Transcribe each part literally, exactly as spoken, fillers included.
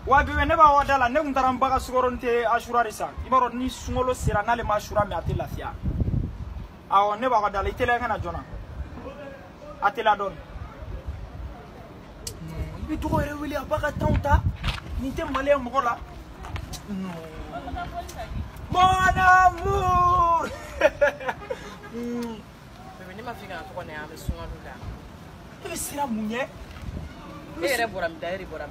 wa bebe ne ba wadala ne kuntara mbaga sugoronte ashura risa ibaro ni sungolo sira nale ma ashura mi ate lafia awo ne ba wadala itele kana jona atela don ibi to ere wili abaga tonta ni te male mo la no mon amour bebe ni mafika ko ne ame sungolo da ibi sira munye ere boram da ere boram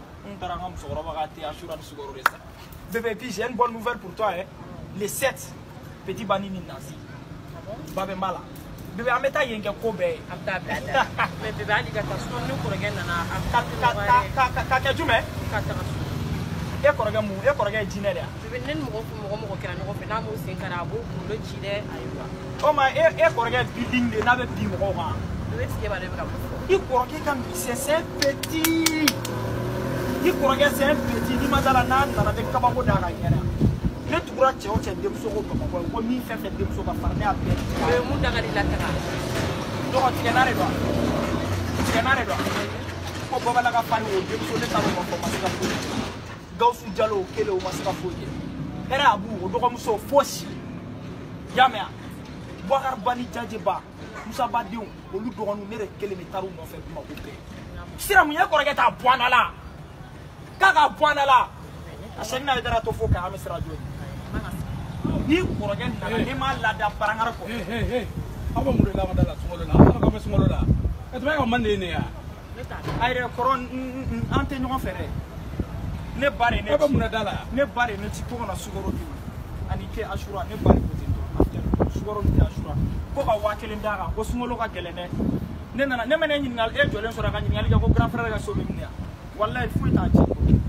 Bébé, puis j'ai une bonne nouvelle pour toi. Hein. Les sept petits banini nazi. Babé Mala. Bébé, à mettre un kobe. Mais bébé, à l'égard de ce nous pour regarder na Kakajume. Et pour regarder mou, et pour regarder dîner. Bébé, nous nous nous nous qui nous fait l'amour c'est un carabo pour le chile aïwa. Oh ma, et pour regarder building de n'avait plus mon rang. Bébé, c'est pas le cas. Il pour regarder comme c'est petit. Il pour regarder c'est un petit. Ni madala nan, na de kababo dara yena. Ne tukura che o che dem so ko ko ko mi fe fe dem so ba farne a be. Bébé, mu daga di la taka. Do ko tikenare do. Tikenare do. Ko baba la ka fani o dem so de taro ko ko masika fu. Gausu jalo kele o masika fu. Era abu o do ko muso fosi. Yamea. Bokar bani jaje ba. Musa badiou o lu do ko ne kele mi taro no fe ma ko be. Sira mu ya ko regeta bwana la. Kaka bwana la. Asena idara to fo ka amesra jo. Ni ko regeta na ni ma la da parangara ko. Hey hey hey. Aba mu de la madala sumolo la. Aba ko sumolo la. Et to ko mande ne ya. Ayre koron ante ñoo fere. Ne bare ne. Aba mu na dala. Ne bare ne ti ko na sugoro di. Ani ke ashura ne bare ko tin. Sugoro ti ashura. Ko ka wakele ndara ko sumolo ka gelene. Ne nana ne mene nyingal e jolen so raka nyingal ko grand frère ga so be munya. Wallahi fu ta ci.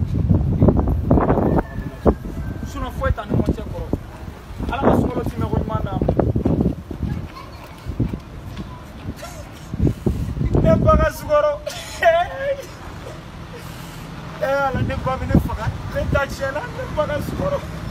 Suno fu ta no mo ci ko. Ala ma sumolo ti me ko manda. Ne baga sugoro. Eh ala ne ba mi ne faga. Ne ta ci ala ne baga sugoro.